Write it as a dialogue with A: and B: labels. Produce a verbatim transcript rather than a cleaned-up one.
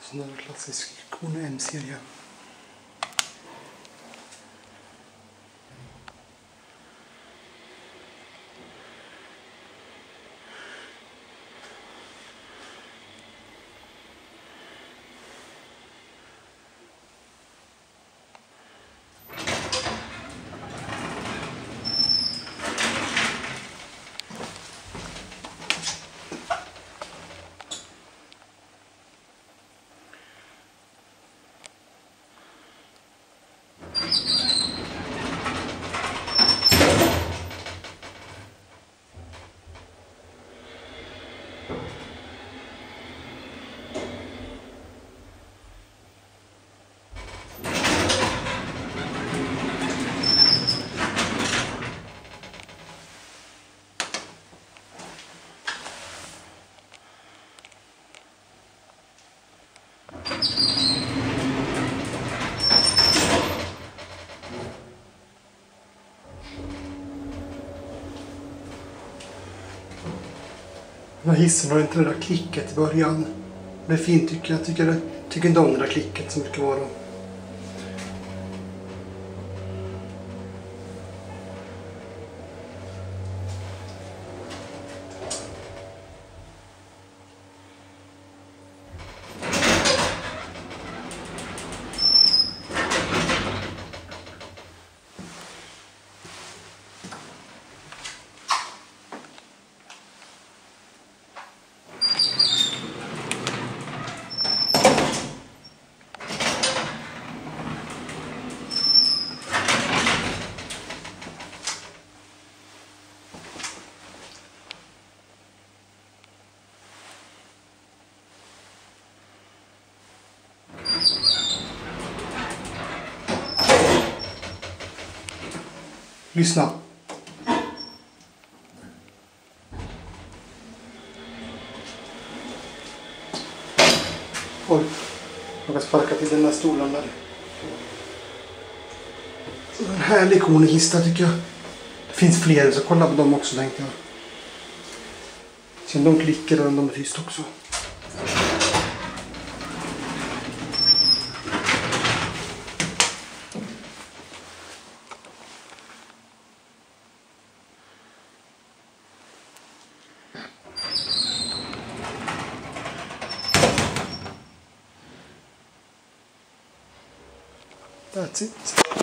A: Sån där klassisk Kone M-serie. Den här hissen har inte det där klicket i början. Det är fint tycker jag. Jag tycker, det, tycker inte om det där klicket som brukar vara. Lyssna. Oj, jag kan sparka till den här stolen där. Så en härlig konekista tycker jag. Det finns fler så kolla på dem också tänkte jag. Sen de klickar och de är tyst också. That's it.